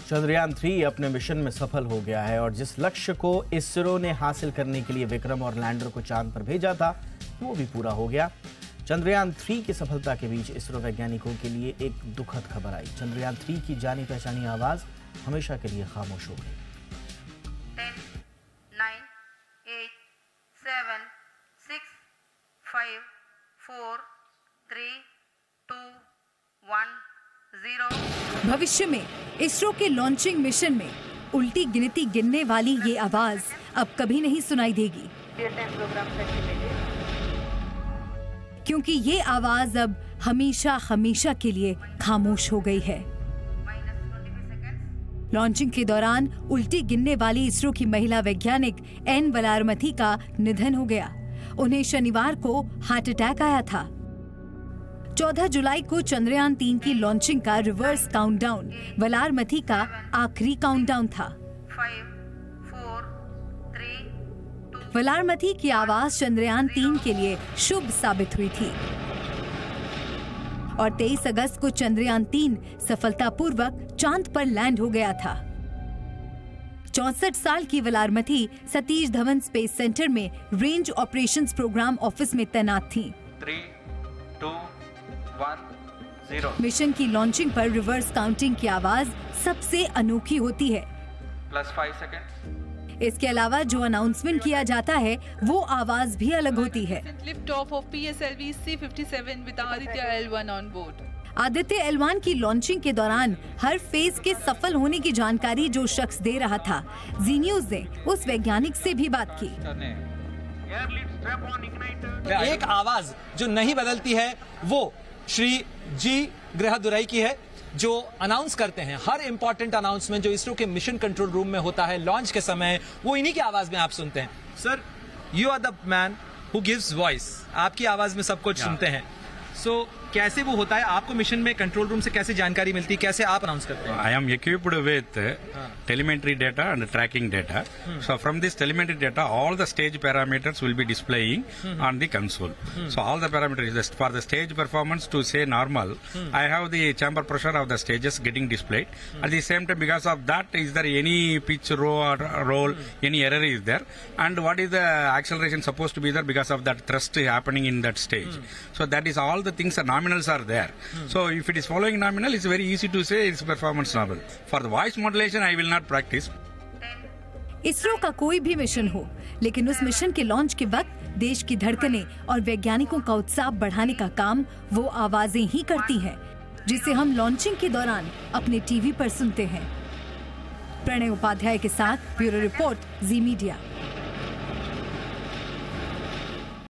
चंद्रयान 3 अपने मिशन में सफल हो गया है और जिस लक्ष्य को इसरो ने हासिल करने के लिए विक्रम और लैंडर को चांद पर भेजा था वो भी पूरा हो गया। चंद्रयान 3 की सफलता के बीच इसरो वैज्ञानिकों के लिए एक दुखद खबर आई। चंद्रयान 3 की जानी पहचानी आवाज हमेशा के लिए खामोश हो गई। 10, 9, 8, 7, 6, 5, 4, 3, 2, 1, 0। भविष्य में इसरो के लॉन्चिंग मिशन में उल्टी गिनती गिनने वाली ये आवाज अब कभी नहीं सुनाई देगी, क्योंकि ये आवाज अब हमेशा हमेशा के लिए खामोश हो गई है। लॉन्चिंग के दौरान उल्टी गिनने वाली इसरो की महिला वैज्ञानिक एन वलारमथी का निधन हो गया। उन्हें शनिवार को हार्ट अटैक आया था। 14 जुलाई को चंद्रयान 3 की लॉन्चिंग का रिवर्स काउंटडाउन वलारमथी का आखिरी काउंटडाउन था। 5, 4, 3, 2। वलारमथी की आवाज चंद्रयान 3 के लिए शुभ साबित हुई थी और 23 अगस्त को चंद्रयान 3 सफलतापूर्वक चांद पर लैंड हो गया था। 64 साल की वलारमथी सतीश धवन स्पेस सेंटर में रेंज ऑपरेशंस प्रोग्राम ऑफिस में तैनात थी। 3, 2, 1, 0। मिशन की लॉन्चिंग पर रिवर्स काउंटिंग की आवाज सबसे अनोखी होती है। +5 सेकंड। इसके अलावा जो अनाउंसमेंट किया जाता है वो आवाज भी अलग होती है। Lift off of PSLV C-57 with Aditya L1 on board। Aditya L1 की लॉन्चिंग के दौरान हर फेज के सफल होने की जानकारी जो शख्स दे रहा था, जी न्यूज ने उस वैज्ञानिक से भी बात की। एक आवाज जो नहीं बदलती है वो श्री जी गृहदुरई की है, जो अनाउंस करते हैं हर इंपॉर्टेंट अनाउंसमेंट जो इसरो के मिशन कंट्रोल रूम में होता है लॉन्च के समय, वो इन्हीं की आवाज में आप सुनते हैं। Sir, you are the man who gives voice. आपकी आवाज में सब कुछ सुनते हैं। सो कैसे वो होता है, आपको मिशन में कंट्रोल रूम से कैसे जानकारी मिलती है, कैसे आप अनाउंस करते हैं? I am equipped with telemetry data and tracking data. So from this telemetry data, all the stage parameters will be displaying on the console. So all the parameters for the stage performance to say normal, I have the chamber pressure of the stages getting displayed. At the same time, because of that, is there any pitch roll, any error is there, and what is the acceleration supposed to be there because of that thrust happening in that stage. So that is all the things. Nominals are there. So if it is following nominal, it's very easy to say it's performance normal. For the voice modulation, I will not practice. ISRO का कोई भी mission हो, लेकिन उस mission के launch के वक्त देश की धड़कनें और वैज्ञानिकों का उत्साह बढ़ाने का काम वो आवाजें ही करती हैं, जिसे हम लॉन्चिंग के दौरान अपने टीवी पर सुनते हैं। प्रणय उपाध्याय के साथ ब्यूरो रिपोर्ट, जी मीडिया।